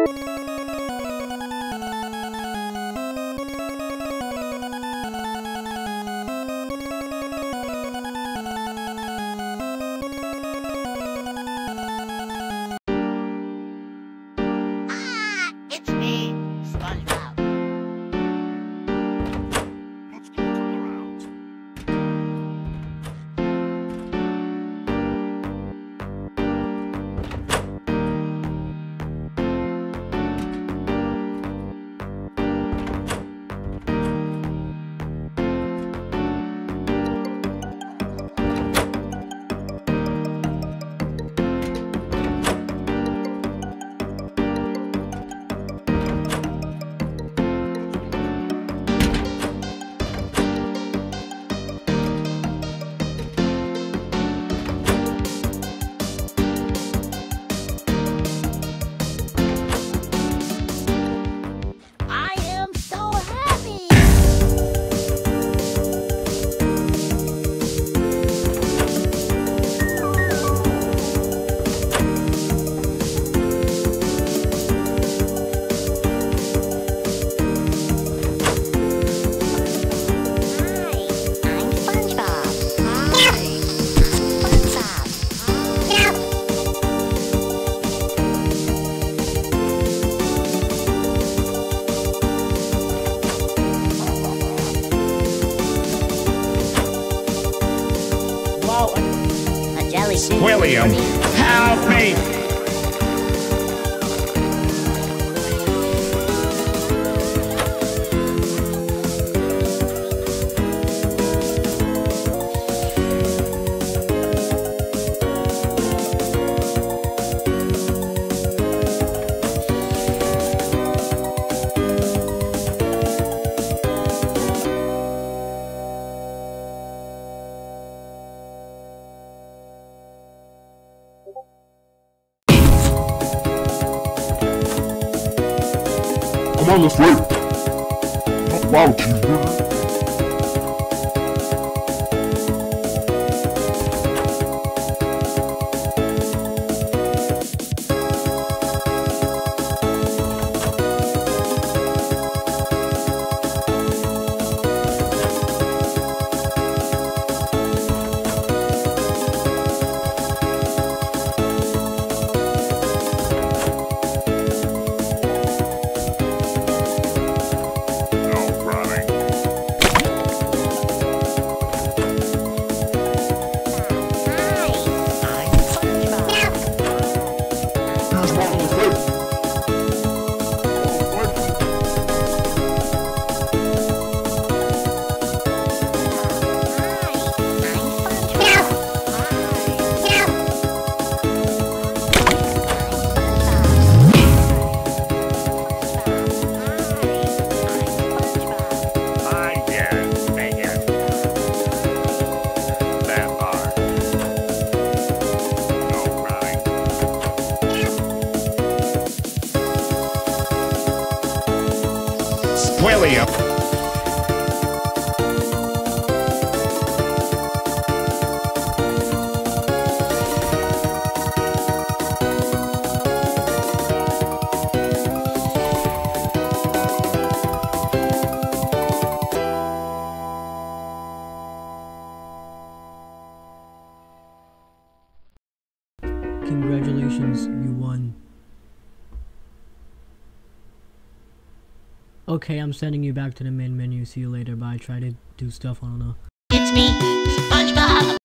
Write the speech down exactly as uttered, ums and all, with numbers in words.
It's me, Spongebob. Let's go around. I am so happy! Whoa, a, a jelly suit. William, help me! Come on, let's wait. Not loud, cheeseburger. William! Congratulations, you won. Okay, I'm sending you back to the main menu. See you later. Bye. Try to do stuff. I don't know. It's me, Spongebob.